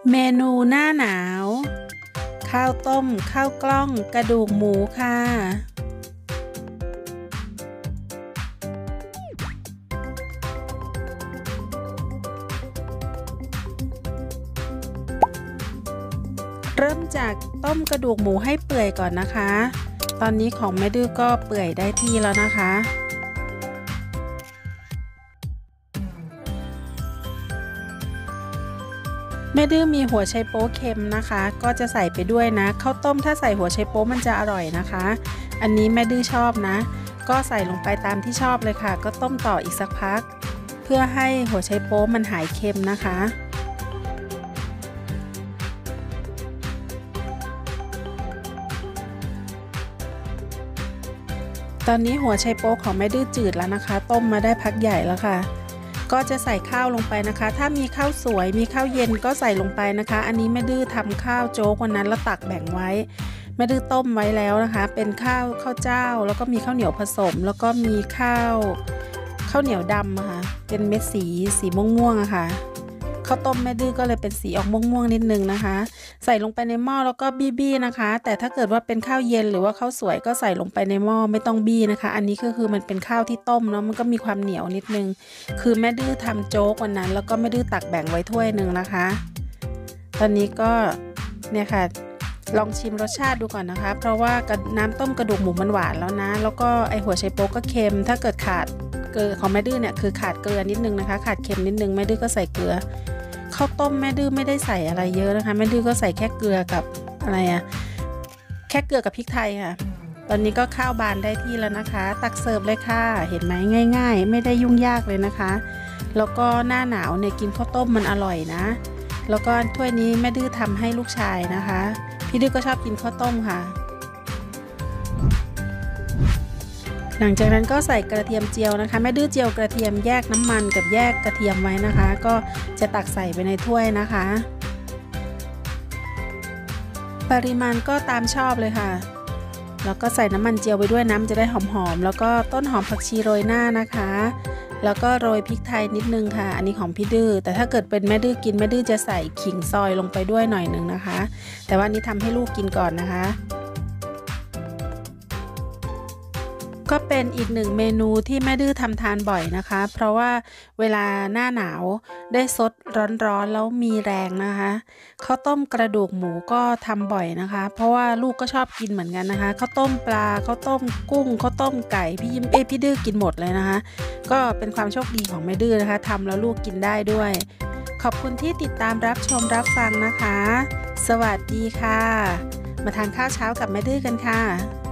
เมนูหน้าหนาว ข้าวต้มข้าวกล้องกระดูกหมูค่ะเริ่มจากต้มกระดูกหมูให้เปื่อยก่อนนะคะ ตอนนี้ของแม่ดื้อก็เปื่อยได้ที่แล้วนะคะแม่ดื้อมีหัวไชโป๊เค็มนะคะก็จะใส่ไปด้วยนะข้าวต้มถ้าใส่หัวไชโป๊มันจะอร่อยนะคะอันนี้แม่ดื้อชอบนะก็ใส่ลงไปตามที่ชอบเลยค่ะก็ต้มต่ออีกสักพักเพื่อให้หัวไชโป๊มันหายเค็มนะคะตอนนี้หัวไชโป๊ของแม่ดื้อจืดแล้วนะคะต้มมาได้พักใหญ่แล้วค่ะก็จะใส่ข้าวลงไปนะคะถ้ามีข้าวสวยมีข้าวเย็นก็ใส่ลงไปนะคะอันนี้แม่ดื้อทำข้าวโจ๊กวันนั้นแล้วตักแบ่งไว้แม่ดื้อต้มไว้แล้วนะคะเป็นข้าวเจ้าแล้วก็มีข้าวเหนียวผสมแล้วก็มีข้าวเหนียวดำค่ะเป็นเม็ดสีม่วงๆอะค่ะข้าวต้มแม่ดื้อก็เลยเป็นสีออกม่วงๆนิดนึงนะคะใส่ลงไปในหม้อแล้วก็บี้นะคะแต่ถ้าเกิดว่าเป็นข้าวเย็นหรือว่าข้าวสวยก็ใส่ลงไปในหม้อไม่ต้องบี้นะคะอันนี้ก็คือมันเป็นข้าวที่ต้มเนาะมันก็มีความเหนียวนิดนึงคือแม่ดื้อทำโจ๊กวันนั้นแล้วก็แม่ดื้อตักแบ่งไว้ถ้วยหนึ่งนะคะตอนนี้ก็เนี่ยค่ะลองชิมรสชาติดูก่อนนะคะเพราะว่าน้ำต้มกระดูกหมูมันหวานแล้วนะแล้วก็ไอหัวไชโป๊ก็เค็มถ้าเกิดขาดเกลือของแม่ดื้อเนี่ยคือขาดเกลือนิดนึงนะคะขาดเค็มนิดนึงแม่ดื้อก็ใส่เกลือข้าวต้มแม่ดื้อไม่ได้ใส่อะไรเยอะนะคะแม่ดื้อก็ใส่แค่เกลือกับอะไรแค่เกลือกับพริกไทยค่ะตอนนี้ก็ข้าวบานได้ที่แล้วนะคะตักเสิร์ฟเลยค่ะเห็นไหมง่ายๆไม่ได้ยุ่งยากเลยนะคะแล้วก็หน้าหนาวเนี่ยกินข้าวต้มมันอร่อยนะแล้วก็ถ้วยนี้แม่ดื้อทำให้ลูกชายนะคะพี่ดื้อก็ชอบกินข้าวต้มค่ะหลังจากนั้นก็ใส่กระเทียมเจียวนะคะแม่ดื้อเจียวกระเทียมแยกน้ำมันกับแยกกระเทียมไว้นะคะก็จะตักใส่ไปในถ้วยนะคะปริมาณก็ตามชอบเลยค่ะแล้วก็ใส่น้ำมันเจียวไปด้วยน้ำจะได้หอมๆแล้วก็ต้นหอมผักชีโรยหน้านะคะแล้วก็โรยพริกไทยนิดนึงค่ะอันนี้ของพี่ดื้อแต่ถ้าเกิดเป็นแม่ดื้อกินแม่ดื้อจะใส่ขิงซอยลงไปด้วยหน่อยนึงนะคะแต่ว่านี้ทำให้ลูกกินก่อนนะคะก็เป็นอีกหนึ่งเมนูที่แม่ดื้อทำทานบ่อยนะคะเพราะว่าเวลาหน้าหนาวได้ซดร้อนๆแล้วมีแรงนะคะข้าวต้มกระดูกหมูก็ทำบ่อยนะคะเพราะว่าลูกก็ชอบกินเหมือนกันนะคะข้าวต้มปลาข้าวต้มกุ้งข้าวต้มไก่พี่ดื้อกินหมดเลยนะคะก็เป็นความโชคดีของแม่ดื้อนะคะทำแล้วลูกกินได้ด้วยขอบคุณที่ติดตามรับชมรับฟังนะคะสวัสดีค่ะมาทานข้าวเช้ากับแม่ดื้อกันค่ะ